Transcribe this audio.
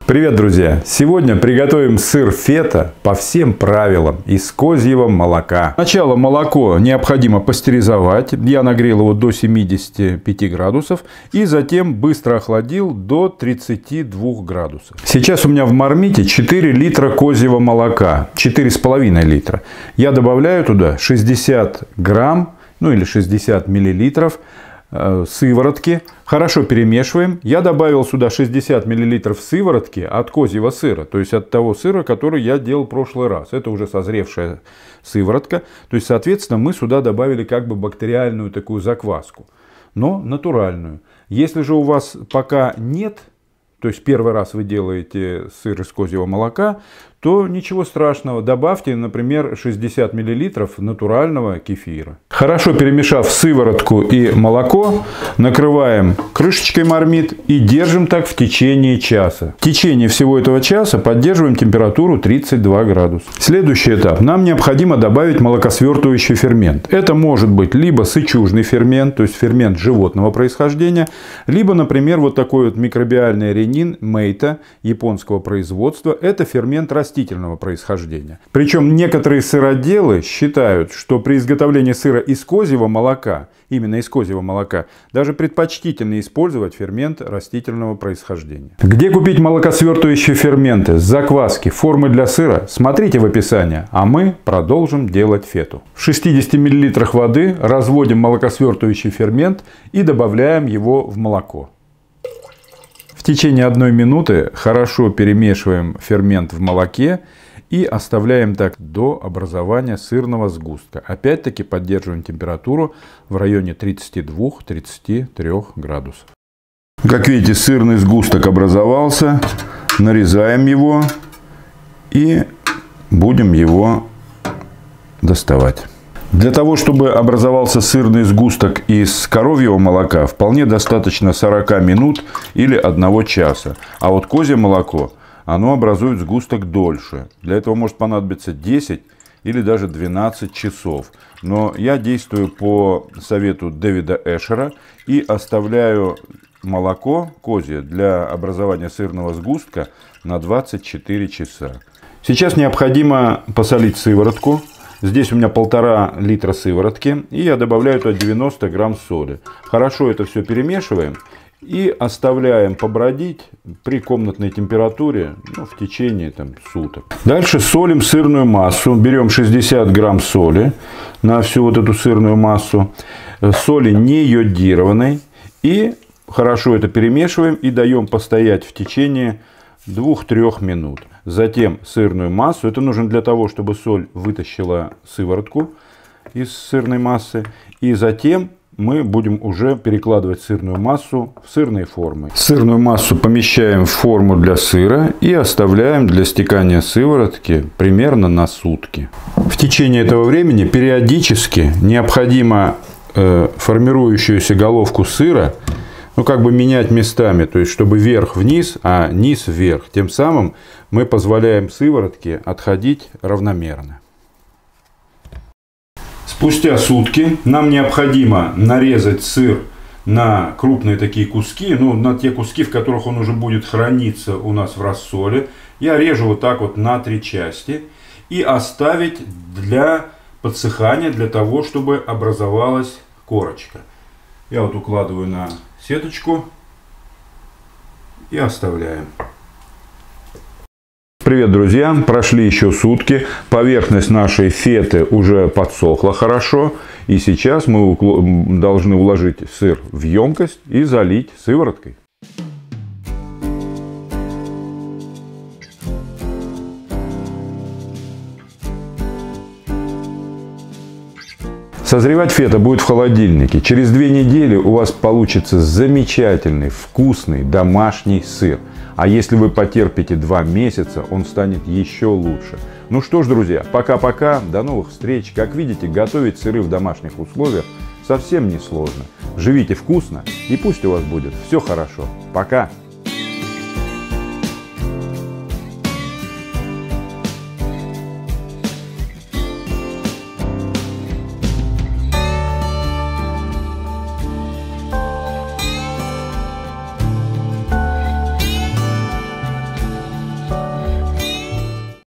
Привет, друзья! Сегодня приготовим сыр фета по всем правилам из козьего молока. Сначала молоко необходимо пастеризовать. Я нагрел его до 75 градусов и затем быстро охладил до 32 градусов. Сейчас у меня в мармите 4 литра козьего молока, 4,5 литра. Я добавляю туда 60 грамм, или 60 миллилитров сыворотки. Хорошо перемешиваем. Я добавил сюда 60 мл сыворотки от козьего сыра. То есть от того сыра, который я делал в прошлый раз. Это уже созревшая сыворотка. То есть, соответственно, мы сюда добавили как бы бактериальную такую закваску. Но натуральную. Если же у вас пока нет, то есть первый раз вы делаете сыр из козьего молока, то ничего страшного. Добавьте, например, 60 мл натурального кефира. Хорошо перемешав сыворотку и молоко, накрываем крышечкой мармит и держим так в течение часа. В течение всего этого часа поддерживаем температуру 32 градуса. Следующий этап. Нам необходимо добавить молокосвертывающий фермент. Это может быть либо сычужный фермент, то есть фермент животного происхождения, либо, например, вот такой вот микробиальный ренин мейта японского производства. Это фермент растительного происхождения. Причем некоторые сыроделы считают, что при изготовлении сыра из козьего молока, именно из козьего молока, даже предпочтительнее использовать фермент растительного происхождения. Где купить молокосвертывающие ферменты, закваски, формы для сыра? Смотрите в описании, а мы продолжим делать фету. В 60 мл воды разводим молокосвертывающий фермент и добавляем его в молоко. В течение 1 минуты хорошо перемешиваем фермент в молоке и оставляем так до образования сырного сгустка. Опять-таки поддерживаем температуру в районе 32-33 градусов. Как видите, сырный сгусток образовался. Нарезаем его и будем его доставать. Для того, чтобы образовался сырный сгусток из коровьего молока, вполне достаточно 40 минут или 1 часа. А вот козье молоко, оно образует сгусток дольше. Для этого может понадобиться 10 или даже 12 часов. Но я действую по совету Дэвида Эшера и оставляю молоко козье для образования сырного сгустка на 24 часа. Сейчас необходимо посолить сыворотку. Здесь у меня 1,5 литра сыворотки, и я добавляю туда 90 грамм соли. Хорошо это все перемешиваем и оставляем побродить при комнатной температуре в течение суток. Дальше солим сырную массу. Берем 60 грамм соли на всю вот эту сырную массу. Соли не йодированной. И хорошо это перемешиваем и даем постоять в течение 2-3 минут. Затем сырную массу. Это нужно для того, чтобы соль вытащила сыворотку из сырной массы. И затем мы будем уже перекладывать сырную массу в сырные формы. Сырную массу помещаем в форму для сыра и оставляем для стекания сыворотки примерно на сутки. В течение этого времени периодически необходимо формирующуюся головку сыра менять местами, то есть чтобы верх-вниз, а низ-вверх. Тем самым мы позволяем сыворотке отходить равномерно. Спустя сутки нам необходимо нарезать сыр на крупные такие куски, на те куски, в которых он уже будет храниться у нас в рассоле. Я режу вот так вот на 3 части и оставить для подсыхания, для того, чтобы образовалась корочка. Я вот укладываю на сеточку и оставляем. Привет, друзья! Прошли еще сутки. Поверхность нашей феты уже подсохла хорошо. И сейчас мы должны уложить сыр в емкость и залить сывороткой. Созревать фета будет в холодильнике. Через 2 недели у вас получится замечательный, вкусный домашний сыр. А если вы потерпите 2 месяца, он станет еще лучше. Ну что ж, друзья, пока-пока, до новых встреч. Как видите, готовить сыры в домашних условиях совсем не сложно. Живите вкусно и пусть у вас будет все хорошо. Пока!